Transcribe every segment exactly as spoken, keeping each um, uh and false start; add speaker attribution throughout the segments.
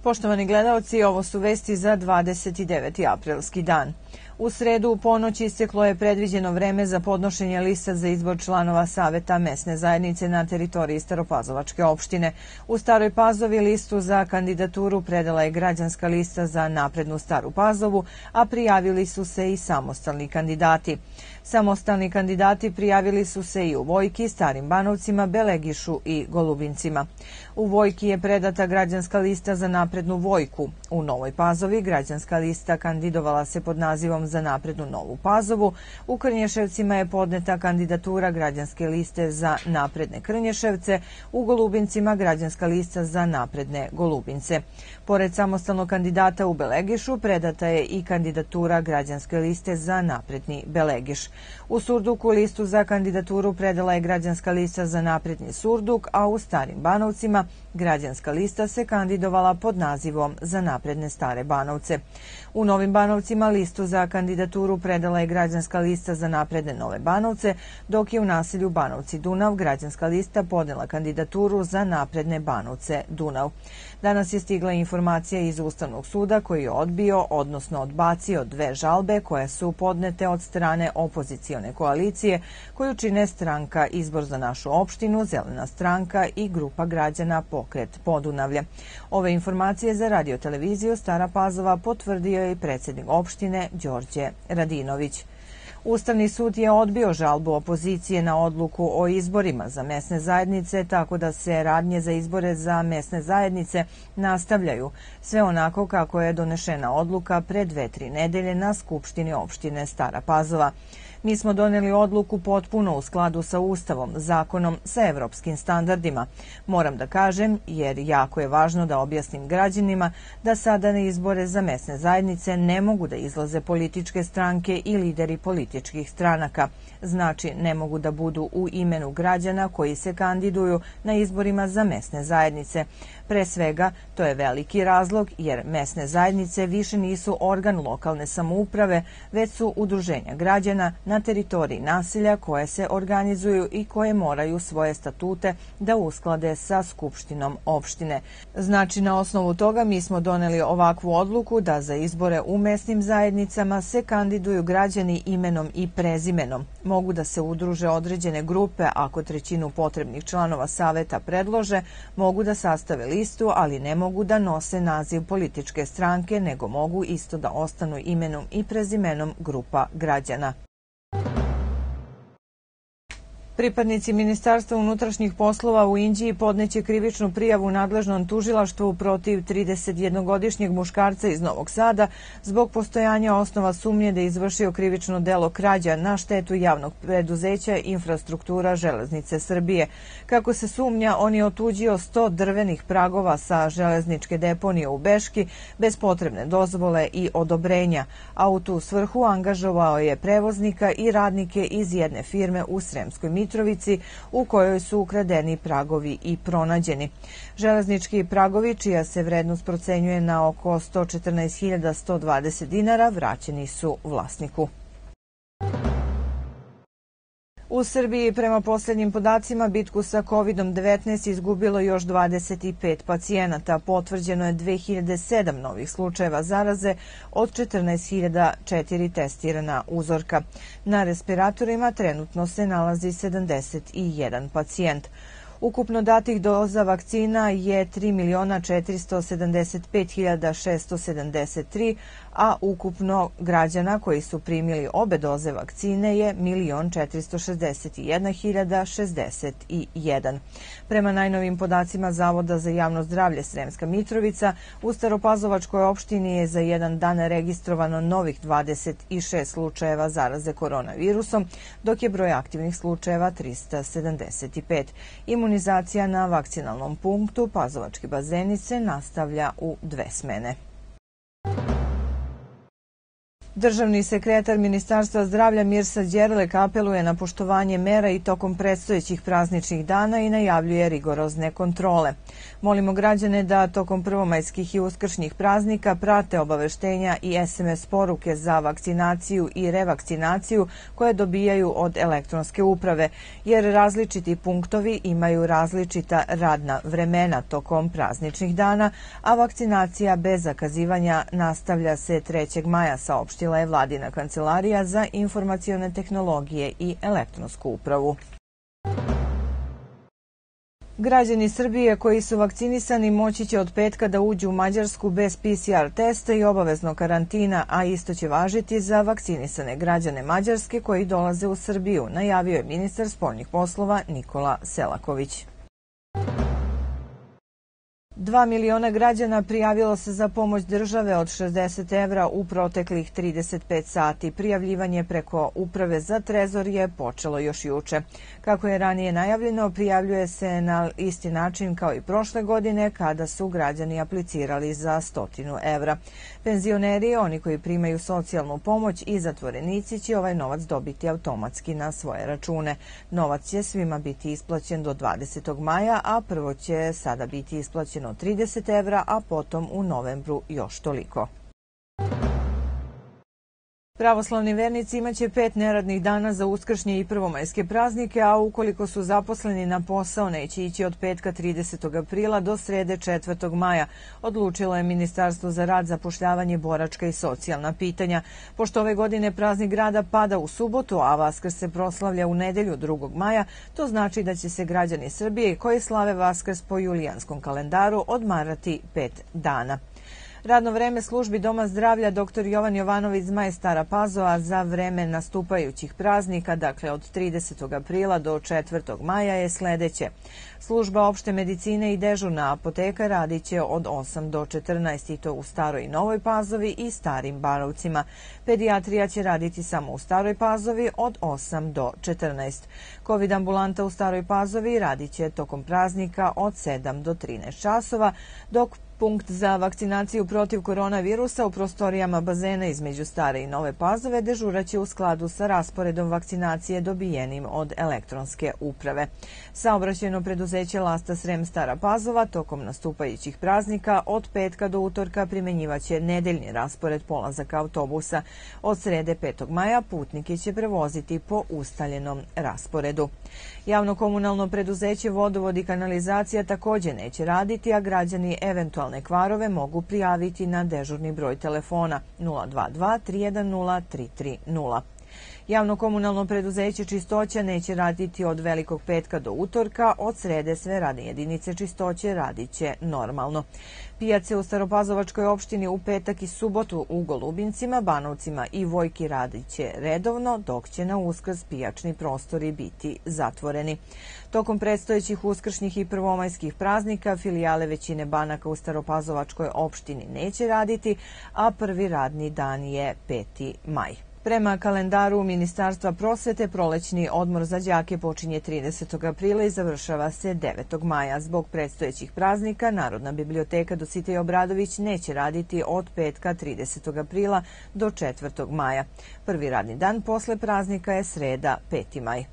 Speaker 1: Poštovani gledaoci, ovo su vesti za dvadeset deveti aprilski dan. U sredu u ponoć isteklo je predviđeno vreme za podnošenje lista za izbor članova Saveta mesne zajednice na teritoriji Staropazovačke opštine. U Staroj Pazovi listu za kandidaturu predala je građanska lista za naprednu Staru Pazovu, a prijavili su se i samostalni kandidati. Samostalni kandidati prijavili su se i u Vojki, Starim Banovcima, Belegišu i Golubincima. U Vojki je predata građanska lista za naprednu Vojku. U Novoj Pazovi građanska lista kandidovala se pod nazivom za naprednu Novu Pazovu. U Krnješevcima je podneta kandidatura građanske liste za napredne Krnješevce. U Golubincima građanska lista za napredne Golubince. Pored samostalnog kandidata u Belegišu predata je i kandidatura građanske liste za napredni Belegiš. U Surduku listu za kandidaturu predala je građanska lista za napredni Surduk, a u Starim Banovcima građanska lista se kandidovala pod nazivom za napredne Stare Banovce. U Novim Banovcima listu za kandidaturu predala je građanska lista za napredne Nove Banovce, dok je u naselju Banovci Dunav građanska lista podnela kandidaturu za napredne Banovce Dunav. Danas je stigla informacija iz Ustavnog suda koji je odbio, odnosno odbacio dve žalbe koje su podnete od strane opozicione koalicije koju čine stranka Izbor za našu opštinu, Zelena stranka i grupa građana Pokret Podunavlje. Ove informacije za radio-televiziju Stara Pazova potvrdio je i predsjednik opštine Đorđe Radinović. Ustavni sud je odbio žalbu opozicije na odluku o izborima za mesne zajednice, tako da se radnje za izbore za mesne zajednice nastavljaju, sve onako kako je donešena odluka pre dve, tri nedelje na Skupštini opštine Stara Pazova. Mi smo doneli odluku potpuno u skladu sa Ustavom, zakonom, sa evropskim standardima. Moram da kažem, jer jako je važno da objasnim građanima da sada na izbore za mesne zajednice ne mogu da izlaze političke stranke i lideri političkih stranaka. Znači, ne mogu da budu u imenu građana koji se kandiduju na izborima za mesne zajednice. Pre svega, to je veliki razlog jer mesne zajednice više nisu organ lokalne samouprave, već su udruženja građana na teritoriji naselja koje se organizuju i koje moraju svoje statute da usklade sa Skupštinom opštine. Znači, na osnovu toga mi smo doneli ovakvu odluku da za izbore u mesnim zajednicama se kandiduju građani imenom i prezimenom. Mogu da se udruže određene grupe ako trećinu potrebnih članova saveta predlože, mogu da sastave listu, ali ne mogu da nose naziv političke stranke, nego mogu isto da ostanu imenom i prezimenom grupa građana. Pripadnici Ministarstva unutrašnjih poslova u Inđiji podneće krivičnu prijavu nadležnom tužilaštvu protiv tridesetjednogodišnjeg muškarca iz Novog Sada zbog postojanja osnova sumnje da je izvršio krivično delo krađa na štetu javnog preduzeća Infrastruktura železnice Srbije. Kako se sumnja, on je otuđio sto drvenih pragova sa železničke deponije u Beški bez potrebne dozvole i odobrenja, a u tu svrhu angažovao je prevoznika i radnike iz jedne firme u Sremskoj Mitrovici u kojoj su ukradeni pragovi i pronađeni. Železnički pragovi, čija se vrednost procenjuje na oko sto četrnaest hiljada sto dvadeset dinara, vraćeni su vlasniku. U Srbiji, prema posljednjim podacima, bitku sa kovid devetnaest izgubilo još dvadeset pet pacijenata. Potvrđeno je dve hiljade sedam novih slučajeva zaraze od četrnaest hiljada četiri testirana uzorka. Na respiratorima trenutno se nalazi sedamdeset jedan pacijent. Ukupno datih doza vakcina je tri miliona četiristo sedamdeset pet hiljada šesto sedamdeset tri, a ukupno građana koji su primili obe doze vakcine je milion četiristo šezdeset jedna hiljada šezdeset jedan. Prema najnovim podacima Zavoda za javno zdravlje Sremska Mitrovica, u Staropazovačkoj opštini je za jedan dan registrovano novih dvadeset šest slučajeva zaraze koronavirusom, dok je broj aktivnih slučajeva trista sedamdeset pet. Imunizacija na vakcinalnom punktu Pazovački bazeni se nastavlja u dve smene. Državni sekretar Ministarstva zdravlja Mirsad Đerlek apeluje na poštovanje mera i tokom predstojećih prazničnih dana i najavljuje rigorozne kontrole. Molimo građane da tokom prvomajskih i uskršnjih praznika prate obaveštenja i es em es poruke za vakcinaciju i revakcinaciju koje dobijaju od elektronske uprave, jer različiti punktovi imaju različita radna vremena tokom prazničnih dana, a vakcinacija bez zakazivanja nastavlja se trećeg maja, saopštila je Vladina kancelarija za informacione tehnologije i elektronsku upravu. Građani Srbije koji su vakcinisani moći će od petka da uđu u Mađarsku bez pe ce er testa i obaveznog karantina, a isto će važiti za vakcinisane građane Mađarske koji dolaze u Srbiju, najavio je ministar spoljnih poslova Nikola Selaković. Dva miliona građana prijavilo se za pomoć države od šezdeset evra u proteklih trideset pet sati. Prijavljivanje preko Uprave za trezor je počelo još juče. Kako je ranije najavljeno, prijavljuje se na isti način kao i prošle godine kada su građani aplicirali za stotinu evra. Penzioneri, oni koji primaju socijalnu pomoć i zatvorenici će ovaj novac dobiti automatski na svoje račune. Novac će svima biti isplaćen do dvadesetog maja, a prvo će sada biti isplaćeno trideset evra, a potom u novembru još toliko. Pravoslavni vernici imaće pet neradnih dana za uskršnje i prvomajske praznike, a ukoliko su zaposleni na posao neće ići od petka tridesetog aprila do srede četvrtog maja, odlučilo je Ministarstvo za rad, zapošljavanje, boračka i socijalna pitanja. Pošto ove godine praznik grada pada u subotu, a Vaskrs se proslavlja u nedelju drugog maja, to znači da će se građani Srbije koji slave Vaskrs po julijanskom kalendaru odmarati pet dana. Radno vreme službi Doma zdravlja doktor Jovan Jovanović Zmaj Stara Pazova za vreme nastupajućih praznika, dakle od tridesetog aprila do četvrtog maja, je sledeće. Služba opšte medicine i dežurna apoteka radit će od osam do četrnaest i to u Staroj i Novoj Pazovi i Starim Barovcima. Pedijatrija će raditi samo u Staroj Pazovi od osam do četrnaest. Kovid ambulanta u Staroj Pazovi radit će tokom praznika od sedam do trinaest časova, dok punkt za vakcinaciju protiv koronavirusa u prostorijama bazena između Stare i Nove Pazove dežuraće u skladu sa rasporedom vakcinacije dobijenim od elektronske uprave. Saobraćajno preduzeće Lasta Srem Stara Pazova tokom nastupajućih praznika od petka do utorka primenjivaće nedeljni raspored polazaka autobusa. Od srede petog maja putnike će prevoziti po ustaljenom rasporedu. Javno-komunalno preduzeće Vodovod i kanalizacija takođe neće raditi, a građani eventualne kvarove mogu prijaviti na dežurni broj telefona nula dva dva tri jedan nula tri tri nula. Javno-komunalno preduzeće Čistoća neće raditi od Velikog petka do utorka, od srede sve radne jedinice čistoće radit će normalno. Pijace u Staropazovačkoj opštini u petak i subotu u Golubincima, Banovcima i Vojki radit će redovno, dok će na Uskrs pijačni prostori biti zatvoreni. Tokom predstojećih uskršnjih i prvomajskih praznika filijale većine banaka u Staropazovačkoj opštini neće raditi, a prvi radni dan je peti maj. Prema kalendaru Ministarstva prosvete, prolećni odmor za đake počinje tridesetog aprila i završava se devetog maja. Zbog predstojećih praznika, Narodna biblioteka Dositej Obradović neće raditi od petka tridesetog aprila do četvrtog maja. Prvi radni dan posle praznika je sreda peti maj.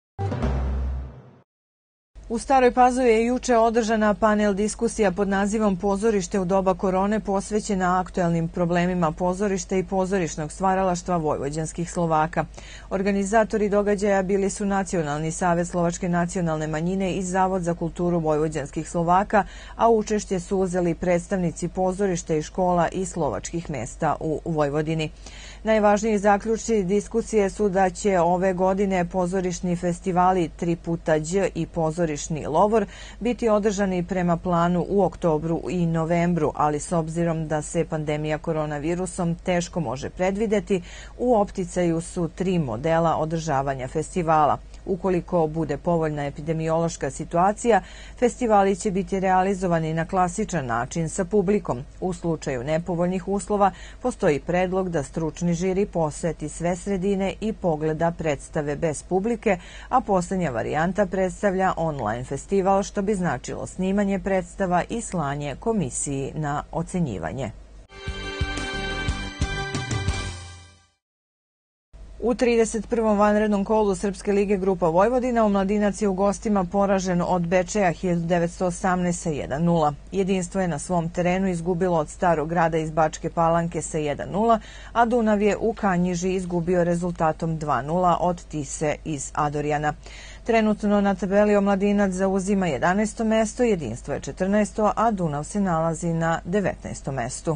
Speaker 1: U Staroj Pazovi je juče održana panel diskusija pod nazivom Pozorište u doba korone posvećena aktuelnim problemima pozorišta i pozorišnog stvaralaštva vojvođanskih Slovaka. Organizatori događaja bili su Nacionalni savet slovačke nacionalne manjine i Zavod za kulturu vojvođanskih Slovaka, a učešće su uzeli predstavnici pozorišta i škola i slovačkih mesta u Vojvodini. Najvažniji zaključci diskusije su da će ove godine pozorišni festivali Tri puta Đ i pozorišni Lovor biti održani prema planu u oktobru i novembru, ali s obzirom da se pandemija koronavirusom teško može predvideti, u opticaju su tri modela održavanja festivala. Ukoliko bude povoljna epidemiološka situacija, festivali će biti realizovani na klasičan način sa publikom. U slučaju nepovoljnih uslova postoji predlog da stručni žiri poseti sve sredine i pogleda predstave bez publike, a poslednja varijanta predstavlja online festival, što bi značilo snimanje predstava i slanje komisiji na ocenjivanje. U trideset prvom vanrednom kolu Srpske lige Grupa Vojvodina Omladinac je u gostima poražen od Bečeja hiljadu devetsto osamnaeste sa jedan nula. Jedinstvo je na svom terenu izgubilo od Starog Grada iz Bačke Palanke sa jedan nula, a Dunav je u Kanjiži izgubio rezultatom dva nula od Tise iz Adorjana. Trenutno na tabeli Omladinac zauzima jedanaesto mesto, Jedinstvo je četrnaesto, a Dunav se nalazi na devetnaestom mestu.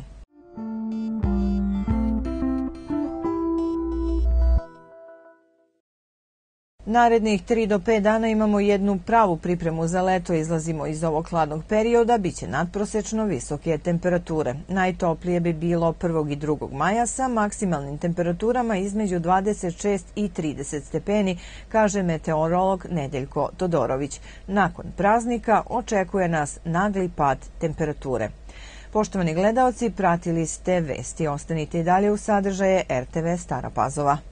Speaker 1: Narednih tri do pet dana imamo jednu pravu pripremu za leto, izlazimo iz ovog hladnog perioda, bit će nadprosečno visoke temperature. Najtoplije bi bilo prvog i drugog maja sa maksimalnim temperaturama između dvadeset šest i trideset stepeni, kaže meteorolog Nedeljko Todorović. Nakon praznika očekuje nas nagli pad temperature. Poštovani gledaoci, pratili ste vesti. Ostanite i dalje u sadržaje R T V Stara Pazova.